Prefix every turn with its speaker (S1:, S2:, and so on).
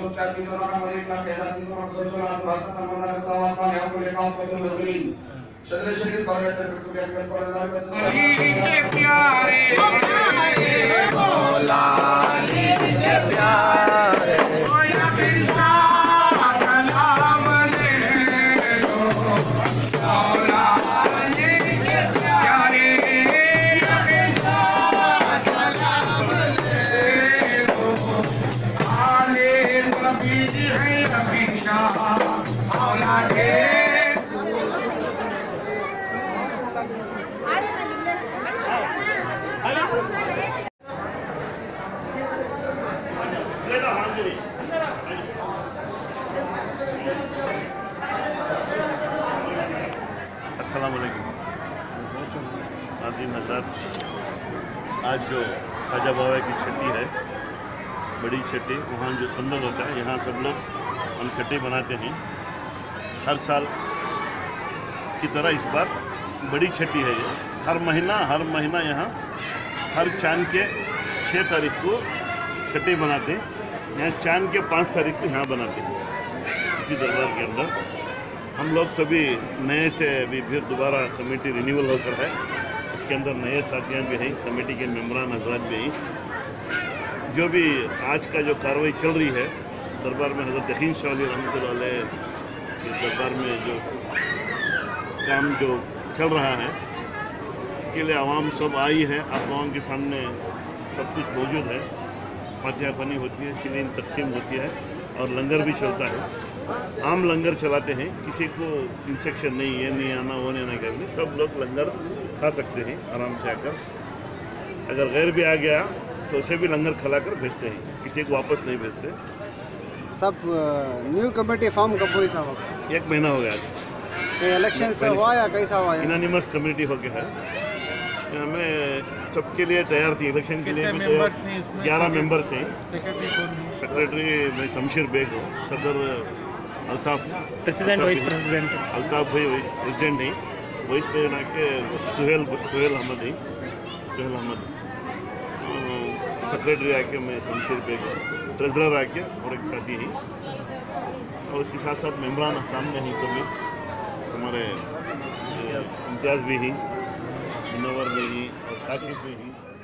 S1: चाची जो ना मरे का कहना थी तो हम सोचो ना बात का समाधान बताओ आपका यहाँ को लेकर आपको तो मजबूरी सदर शरीर पर गए तो क्या कर पर ना प्यारे मौला के प्यारे ओया कृष्णा सलाम ले लो मौला के प्यारे
S2: अस्सलाम वालेकुम नाज़रीन हज़रात, आज जो ख्वाजा बाबा की छठी है, बड़ी छठी, वहाँ जो संदल होता है, यहाँ सब लोग हम छठी बनाते हैं। हर साल की तरह इस बार बड़ी छठी है ये। हर महीना यहाँ हर चांद के 6 तारीख को छठी बनाते हैं। यहाँ चांद के 5 तारीख को यहाँ बनाते हैं। इसी दरबार के अंदर हम लोग सभी नए से अभी फिर दोबारा कमेटी रिन्यूअल होकर है। इसके अंदर नए साथियाँ भी हैं, कमेटी के मेम्बरान हजरात भी हैं। जो भी आज का जो कार्रवाई चल रही है दरबार में, हज़रत यकीन शाह अली रहमतुल्लाह अलैह के दरबार में जो काम जो चल रहा है, इसके लिए आवाम सब आई है। आप लोगों के सामने सब कुछ मौजूद है। फातिहा ख़वानी होती है, शीलीन तकसीम होती है और लंगर भी चलता है। आम लंगर चलाते हैं, किसी को इंस्ट्रक्शन नहीं, ये नहीं आना वो नहीं आना करने, सब लोग लंगर खा सकते हैं आराम से आकर। अगर गैर भी आ गया तो उसे भी लंगर खिलाकर भेजते हैं, किसी को वापस नहीं भेजते।
S3: सब न्यू कमेटी फॉर्म कब हुई साहब?
S2: 1 महीना हो गया।
S3: तो इलेक्शन से हुआ या कैसा हुआ?
S2: इनानिमस कमेटी हो गया है। हमें सबके लिए तैयार थी, इलेक्शन के लिए भी 11 मेंबर्स हैं। सेक्रेटरी मैं शमशेर बेग हूँ, सदर Altaf,
S4: president vice president
S2: Altaf भाई वाइस प्रेसिडेंट हैं, वाइस प्रेसिडेंट आके सुहेल अहमद हैं, सुहेल अहमद सेक्रेटरी आके मैं शमशेर बेग, ट्रेजरर आके और एक साथी हैं, और उसके साथ साथ मेम्बरान सामने हैं सभी। हमारे इम्तियाज़ भी हैं, मुनव्वर भी हैं और काशिफ भी हैं।